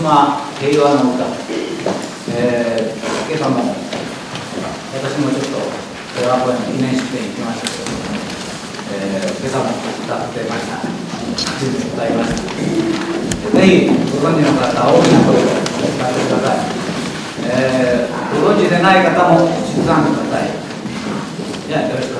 島平和の歌、今朝も私もちょっと平和公園の記念式典に行きましたけれども、今朝も歌ってました。初めて歌いました。ぜひご存知の方、大きな声で歌ってください。ご存知でない方も静かにください。じゃあよろしく。